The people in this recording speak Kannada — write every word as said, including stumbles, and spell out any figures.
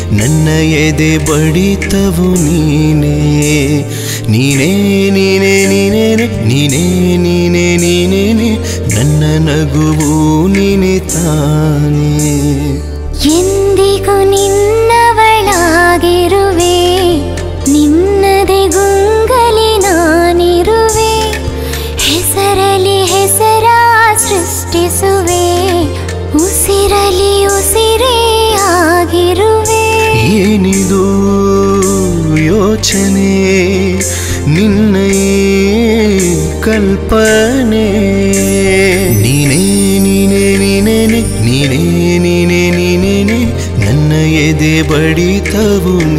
ನನ್ನ ಎದೆ ಬಡಿತವು ನೀನೇ ನೀನೇ ನೀನೇ ನೀನೇ ನೀನೇ ನೀನೇ ನೀನೇ ನನ್ನ ನಗುವು ನೀನೆ ತಾನೇ ಎಂದಿಗೂ ನಿನ್ನವಳಾಗಿರುವೆ ನಿನ್ನದೇ ಗುಂಗಲಿ ನಾನಿರುವೆ ಹೆಸರಲಿ ಹೆಸರ ಸೃಷ್ಟಿಸುವೆ ಉಸಿರಲಿ ಉಸಿರೇ ಆಗಿರುವೆ ಏನಿದು ಯೋಚನೆ ನಿನ್ನ ಕಲ್ಪನೆ ನೀನೇ ನೀನೇ ನೀನೇ ನೀನೇ ನೀನೇ ನೀನೇ ನನ್ನ ಎದೆ ಬಡಿತವು